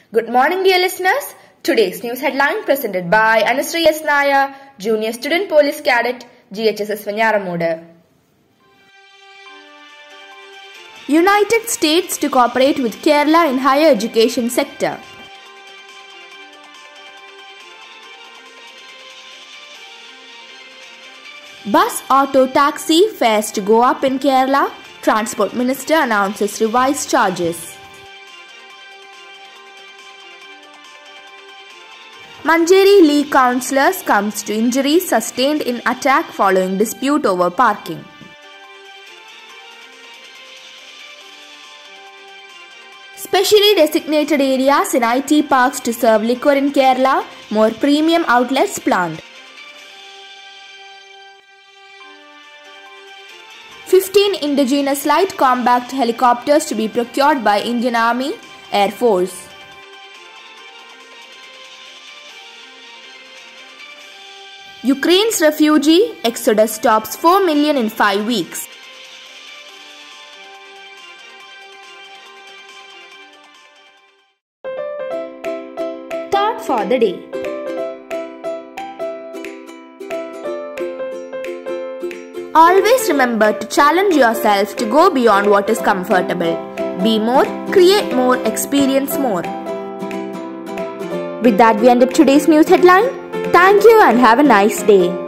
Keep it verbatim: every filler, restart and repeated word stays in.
Good morning, dear listeners. Today's news headline presented by Anusri S. Naya, Junior Student Police Cadet, G H S S Vanyaramodu. United States to cooperate with Kerala in higher education sector. Bus, auto, taxi fares to go up in Kerala. Transport Minister announces revised charges. Manjeri League councillors comes to injuries sustained in attack following dispute over parking. Specially designated areas in I T parks to serve liquor in Kerala, more premium outlets planned. fifteen indigenous light combat helicopters to be procured by Indian Army, Air Force. Ukraine's refugee exodus tops four million in five weeks. Thought for the day. Always remember to challenge yourself to go beyond what is comfortable. Be more, create more, experience more. With that, we end up today's news headline. Thank you and have a nice day.